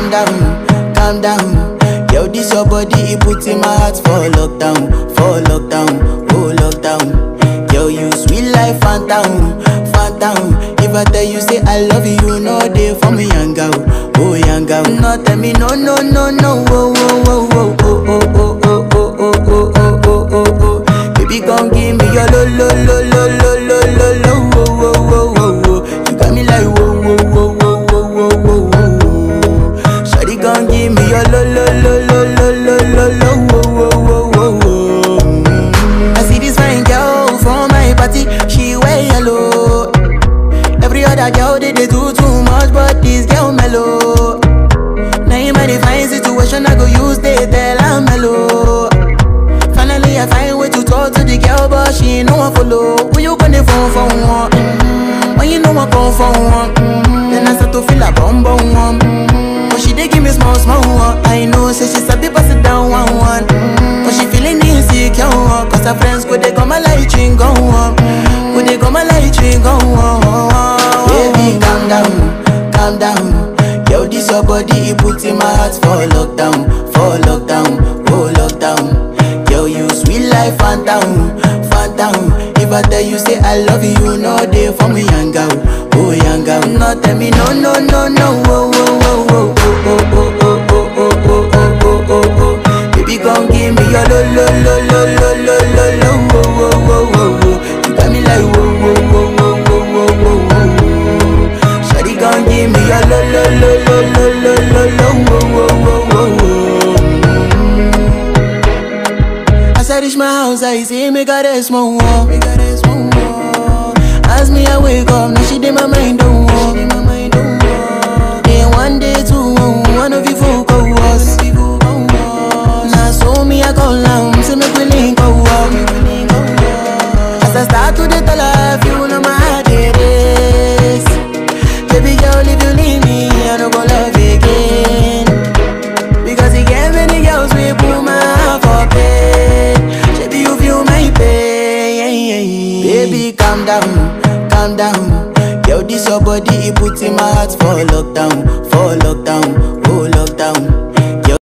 calm down. Yo, this your body, it puts in my heart for lockdown, oh lockdown. Yo, you sweet life, phantom, phantom. If I tell you say I love you, you know they for me, young girl, oh young girl. No, tell me no, no, no, no, oh, oh, oh, oh, oh, oh, oh, oh, oh, oh, oh, oh, oh, oh. Baby, come give me your lo, lo, lo, lo, lo, lo, lo, lo, oh, oh, oh, oh, oh. You got me like whoa, whoa, whoa, whoa, whoa, whoa, whoa, whoa. Shawty, come give me your lo, lo, lo, lo, lo, lo, lo, lo, oh, oh, oh, oh, oh. I see this fine girl from my party, she wear yellow. Every other girl they do too much, but this girl mellow. Now in my fine situation, I go use they tell I'm mellow. Finally I find way to talk to the girl, but she ain't no one follow. Who you gonna phone for one? When you know I come for one, then I start to feel a bum bum one. But she dey give me small small one. I know say she sabi pass it down one one. But she feeling insecure one, cause her friends go they come a light ring go on, go they come a light ring go on. Baby, calm down, calm down. Yo, this your body, it puts in my heart for lockdown, oh lockdown. Yo, you sweet life, phantom, phantom. If I tell you say I love you, you know they for me, young girl, oh young girl. No, tell me no, no, no, no, oh, oh, oh, oh, oh, oh, oh, oh, oh, oh, oh, oh, oh. Baby, come give me your lo, lo, lo, lo, lo, lo, lo, lo, oh, oh, oh, oh, oh. You got me like whoa, whoa, whoa, whoa, whoa, whoa, whoa, whoa. Shawty, come give me your lo, lo, lo, lo, lo, lo, lo, lo, oh, oh, oh, oh, oh. As I reach my house, I see me got a small wall. As me I wake up, now she did my mind don't walk. Then one day two, one of you folk go was. Now so me I call now, say me we link go walk. As I start to the tell her, you know my heart it is. Baby girl, if you leave me, I don't go love again. Because you gave many girls we put my heart for pain. Baby, you feel my pain. Baby, calm down, calm down. Yo, this your body, it puts in my heart for lockdown, oh lockdown.